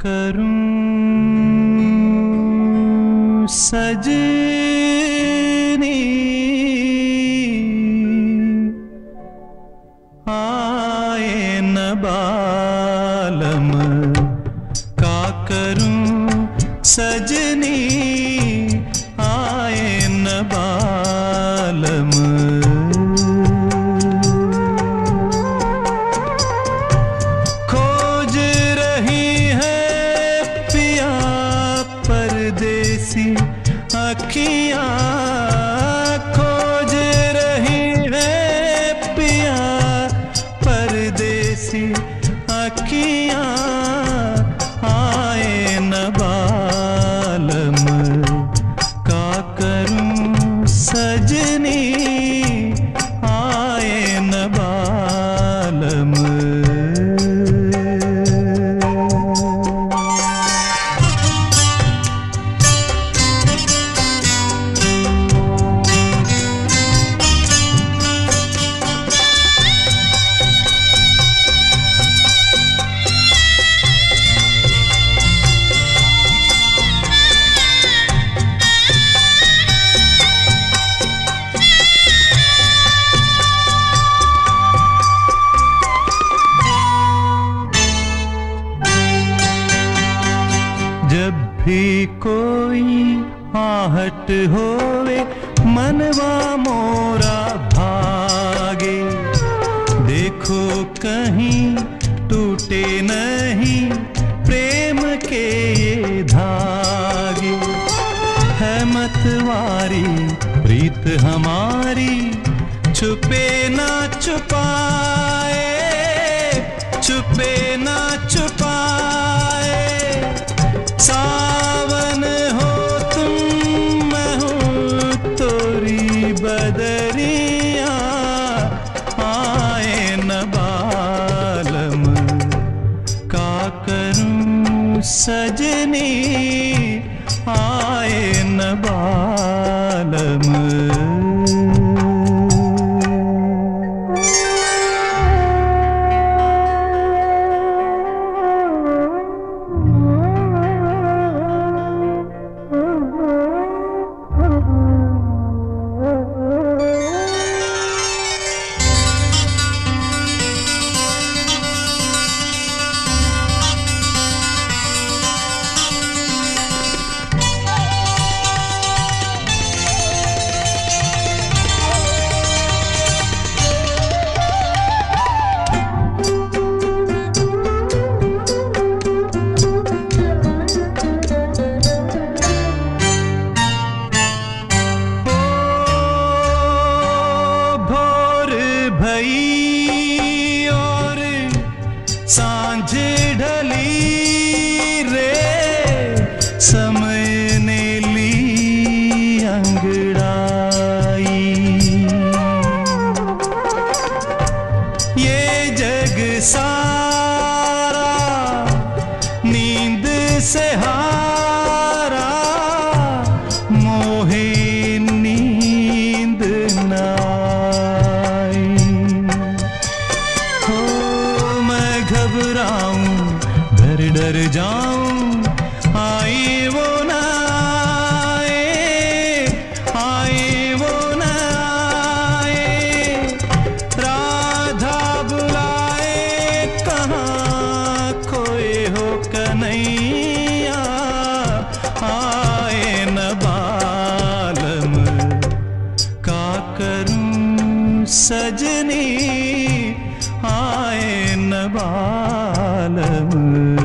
करूं सजनी आए न बालम का करूं सजनी आए न बालम खोज रही है पिया परदेसी अखियां खोज रही है पिया परदेसी अखियां आए न बालम का करूं सजनी आए न बालम जब भी कोई आहट होवे मनवा मोरा भागे देखो कहीं टूटे नहीं प्रेम के ये धागे है मतवारी प्रीत हमारी छुपे ना छुपाए छुपे ना छुपाए सावन हो तुम मैं हूँ तोरी बदरिया आए न बालम का करूं सजनी आए न बालम भई और सांझ ढली रे समय ने ली अंगड़ाई ये जग सारा नींद से हारा मोहे नींद ना घबराऊं डर जाऊं आई वो ना आए वो ना आए राधा बुलाए कहाँ खोए हो कन्हैया आए न बालम का करूं सजनी आए न बालम